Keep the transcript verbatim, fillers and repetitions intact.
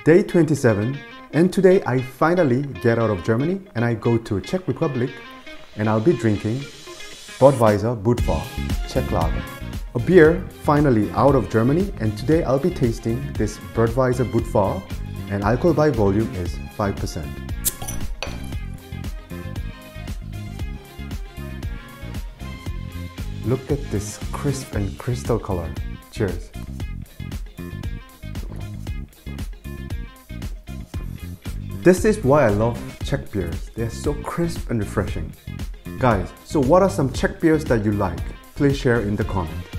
Day twenty-seven, and today I finally get out of Germany and I go to Czech Republic and I'll be drinking Budweiser Budvar, Czech lager. A beer finally out of Germany, and today I'll be tasting this Budweiser Budvar, and alcohol by volume is five percent. Look at this crisp and crystal color. Cheers. This is why I love Czech beers. They're so crisp and refreshing. Guys, so what are some Czech beers that you like? Please share in the comment.